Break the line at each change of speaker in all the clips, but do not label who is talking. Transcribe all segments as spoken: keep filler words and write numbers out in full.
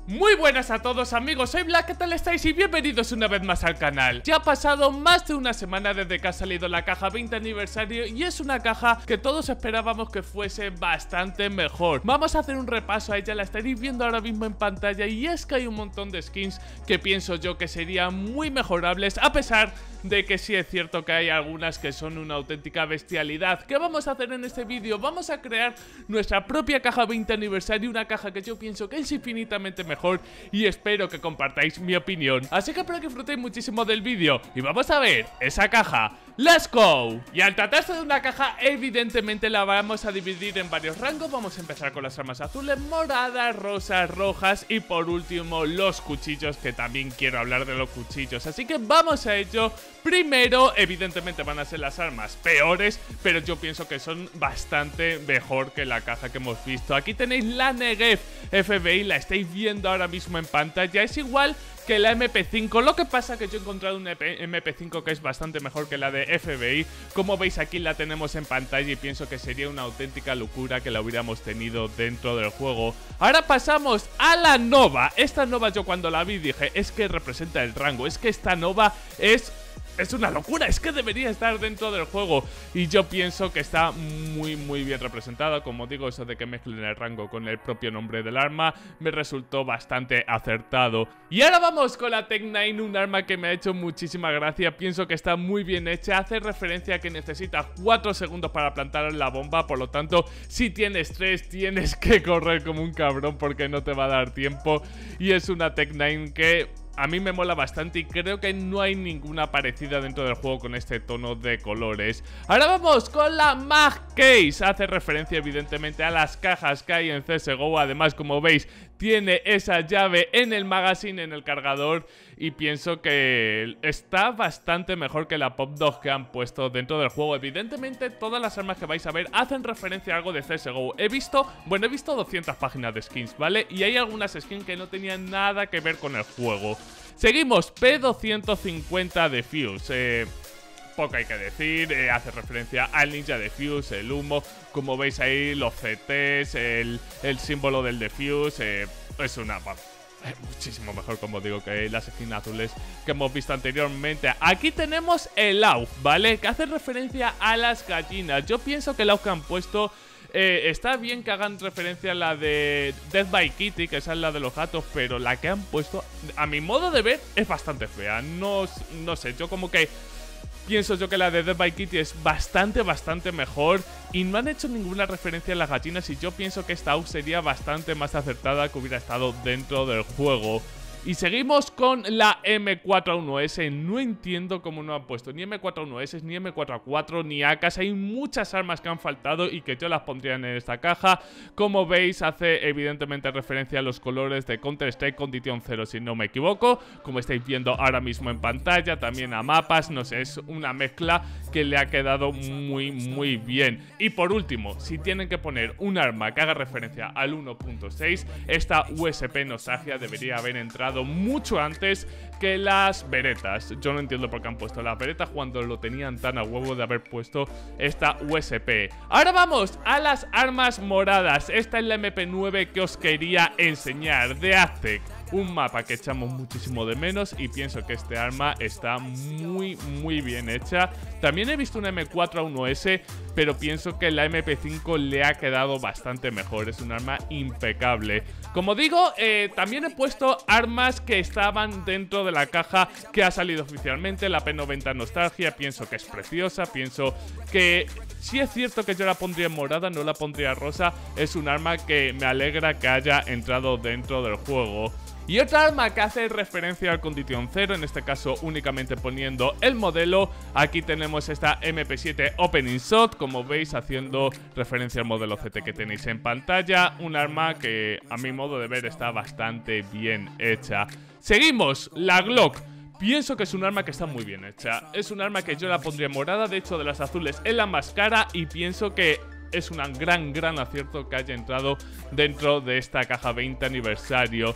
Muy buenas a todos amigos, soy Black, ¿qué tal estáis? Y bienvenidos una vez más al canal. Ya ha pasado más de una semana desde que ha salido la caja veinte aniversario y es una caja que todos esperábamos que fuese bastante mejor. Vamos a hacer un repaso a ella, la estaréis viendo ahora mismo en pantalla, y es que hay un montón de skins que pienso yo que serían muy mejorables, a pesar de que sí es cierto que hay algunas que son una auténtica bestialidad. ¿Qué vamos a hacer en este vídeo? Vamos a crear nuestra propia caja veinte aniversario, una caja que yo pienso que es infinitamente mejor y espero que compartáis mi opinión. Así que espero que disfrutéis muchísimo del vídeo y vamos a ver esa caja. ¡Let's go! Y al tratarse de una caja, evidentemente la vamos a dividir en varios rangos. Vamos a empezar con las armas azules, moradas, rosas, rojas y por último los cuchillos, que también quiero hablar de los cuchillos. Así que vamos a ello. Primero, evidentemente van a ser las armas peores, pero yo pienso que son bastante mejor que la caja que hemos visto. Aquí tenéis la Negev F B I, la estáis viendo ahora mismo en pantalla. Es igual que la M P cinco, lo que pasa que yo he encontrado una M P cinco que es bastante mejor que la de F B I. Como veis aquí la tenemos en pantalla y pienso que sería una auténtica locura que la hubiéramos tenido dentro del juego. Ahora pasamos a la Nova. Esta Nova yo cuando la vi dije, es que representa el rango, es que esta Nova es... Es una locura, es que debería estar dentro del juego. Y yo pienso que está muy muy bien representada. Como digo, eso de que mezclen el rango con el propio nombre del arma me resultó bastante acertado. Y ahora vamos con la Tech nueve, un arma que me ha hecho muchísima gracia. Pienso que está muy bien hecha. Hace referencia a que necesita cuatro segundos para plantar la bomba. Por lo tanto, si tienes tres, tienes que correr como un cabrón porque no te va a dar tiempo. Y es una Tech nueve que... a mí me mola bastante y creo que no hay ninguna parecida dentro del juego con este tono de colores. Ahora vamos con la Mag Case. Hace referencia evidentemente a las cajas que hay en C S G O. Además, como veis, tiene esa llave en el magazine, en el cargador. Y pienso que está bastante mejor que la Pop Dog que han puesto dentro del juego. Evidentemente, todas las armas que vais a ver hacen referencia a algo de C S G O. He visto, bueno, he visto doscientas páginas de skins, ¿vale? Y hay algunas skins que no tenían nada que ver con el juego. Seguimos, P doscientos cincuenta de Fuse. Eh, poco hay que decir, eh, hace referencia al ninja de Fuse, el humo. Como veis ahí, los C Ts, el, el símbolo del Defuse. Eh, es una... Eh, muchísimo mejor, como digo, que las skins azules que hemos visto anteriormente. Aquí tenemos el A U G, ¿vale? Que hace referencia a las gallinas. Yo pienso que el A U G que han puesto... Eh, está bien que hagan referencia a la de Death by Kitty, que esa es la de los gatos, pero la que han puesto, a mi modo de ver, es bastante fea. No, no sé, yo como que pienso yo que la de Death by Kitty es bastante, bastante mejor. Y no han hecho ninguna referencia a las gallinas y yo pienso que esta A U G sería bastante más acertada que hubiera estado dentro del juego. Y seguimos con la M cuatro A uno S. No entiendo cómo no han puesto ni M cuatro A uno S, ni M cuatro A cuatro, ni A K S. Hay muchas armas que han faltado y que yo las pondría en esta caja. Como veis, hace evidentemente referencia a los colores de Counter-Strike Condition cero, si no me equivoco. Como estáis viendo ahora mismo en pantalla, también a mapas. No sé, es una mezcla que le ha quedado muy, muy bien. Y por último, si tienen que poner un arma que haga referencia al uno punto seis, esta U S P Nostalgia debería haber entrado mucho antes que las Beretas. Yo no entiendo por qué han puesto las Beretas cuando lo tenían tan a huevo de haber puesto esta U S P. Ahora vamos a las armas moradas. Esta es la M P nueve que os quería enseñar, de Aztec. Un mapa que echamos muchísimo de menos y pienso que este arma está muy, muy bien hecha. También he visto una M cuatro A uno S, pero pienso que la M P cinco le ha quedado bastante mejor. Es un arma impecable. Como digo, eh, también he puesto armas que estaban dentro de la caja que ha salido oficialmente. La P noventa Nostalgia, pienso que es preciosa. Pienso que... sí es cierto que yo la pondría en morada, no la pondría rosa. Es un arma que me alegra que haya entrado dentro del juego. Y otra arma que hace referencia al Condition cero, en este caso únicamente poniendo el modelo. Aquí tenemos esta M P siete Opening Shot, como veis haciendo referencia al modelo C T que tenéis en pantalla. Un arma que a mi modo de ver está bastante bien hecha. Seguimos, la Glock. Pienso que es un arma que está muy bien hecha. Es un arma que yo la pondría en morada, de hecho de las azules es la más cara y pienso que es un gran, gran acierto que haya entrado dentro de esta caja veinte aniversario.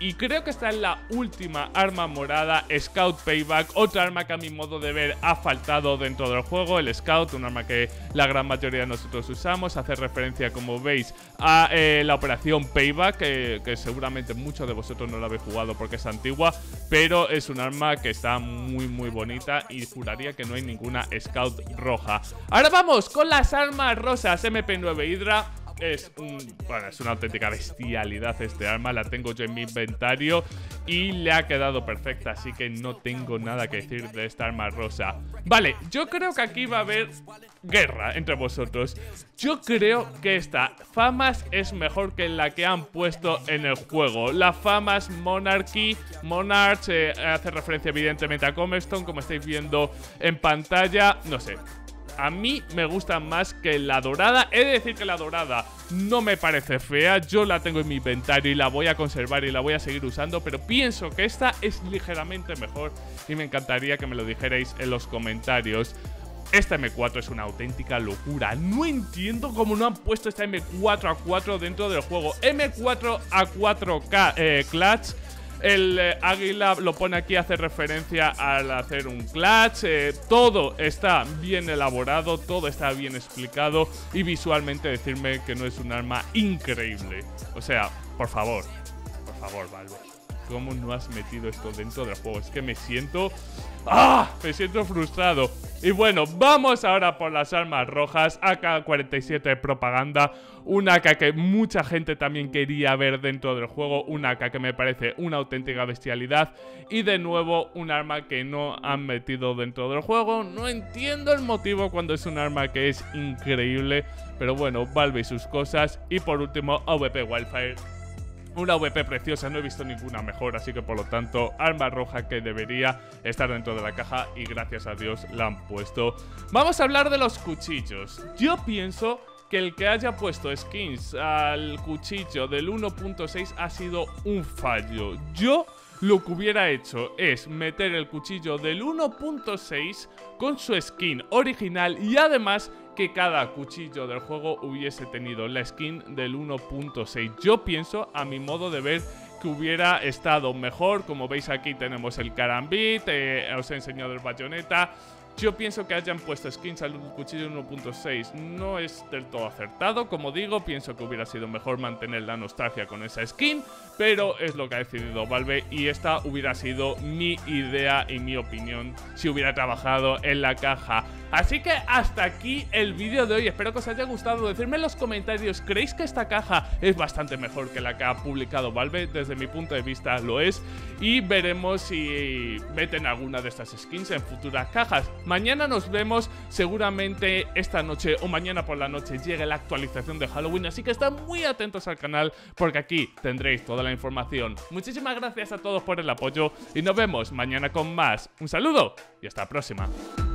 Y creo que esta es la última arma morada, Scout Payback, otra arma que a mi modo de ver ha faltado dentro del juego. El Scout, un arma que la gran mayoría de nosotros usamos, hace referencia, como veis, a eh, la operación Payback, eh, que seguramente muchos de vosotros no la habéis jugado porque es antigua, pero es un arma que está muy muy bonita y juraría que no hay ninguna Scout roja. Ahora vamos con las armas rosas. M P nueve Hydra. Es, un, bueno, es una auténtica bestialidad este arma, la tengo yo en mi inventario y le ha quedado perfecta, así que no tengo nada que decir de esta arma rosa. Vale, yo creo que aquí va a haber guerra entre vosotros. Yo creo que esta FAMAS es mejor que la que han puesto en el juego. La FAMAS Monarchy, Monarch, eh, hace referencia evidentemente a Comestone, como estáis viendo en pantalla, no sé. A mí me gusta más que la dorada. He de decir que la dorada no me parece fea. Yo la tengo en mi inventario y la voy a conservar y la voy a seguir usando, pero pienso que esta es ligeramente mejor y me encantaría que me lo dijerais en los comentarios. Esta M cuatro es una auténtica locura. No entiendo cómo no han puesto esta M cuatro A cuatro dentro del juego. M cuatro A cuatro K eh, Clutch. El eh, águila lo pone aquí, hace referencia al hacer un clutch. eh, Todo está bien elaborado, todo está bien explicado. Y visualmente decirme que no es un arma increíble. O sea, por favor, por favor, Valve, ¿cómo no has metido esto dentro del juego? Es que me siento... ¡Ah! Me siento frustrado. Y bueno, vamos ahora por las armas rojas. A K cuarenta y siete de propaganda. Una A K que mucha gente también quería ver dentro del juego. Una A K que me parece una auténtica bestialidad. Y de nuevo, un arma que no han metido dentro del juego. No entiendo el motivo cuando es un arma que es increíble. Pero bueno, Valve y sus cosas. Y por último, A V P Wildfire. Una A V P preciosa, no he visto ninguna mejor, así que por lo tanto, arma roja que debería estar dentro de la caja y gracias a Dios la han puesto. Vamos a hablar de los cuchillos. Yo pienso que el que haya puesto skins al cuchillo del uno punto seis ha sido un fallo. Yo lo que hubiera hecho es meter el cuchillo del uno punto seis con su skin original y además que cada cuchillo del juego hubiese tenido la skin del uno punto seis. Yo pienso, a mi modo de ver, que hubiera estado mejor. Como veis aquí tenemos el Karambit, eh, os he enseñado el bayoneta. Yo pienso que hayan puesto skins al cuchillo uno punto seis no es del todo acertado. Como digo, pienso que hubiera sido mejor mantener la nostalgia con esa skin, pero es lo que ha decidido Valve y esta hubiera sido mi idea y mi opinión si hubiera trabajado en la caja. Así que hasta aquí el vídeo de hoy, espero que os haya gustado. Decidme en los comentarios, ¿creéis que esta caja es bastante mejor que la que ha publicado Valve? Desde mi punto de vista lo es. Y veremos si meten alguna de estas skins en futuras cajas. Mañana nos vemos, seguramente esta noche o mañana por la noche llegue la actualización de Halloween, así que estad muy atentos al canal porque aquí tendréis toda la información. Muchísimas gracias a todos por el apoyo y nos vemos mañana con más. Un saludo y hasta la próxima.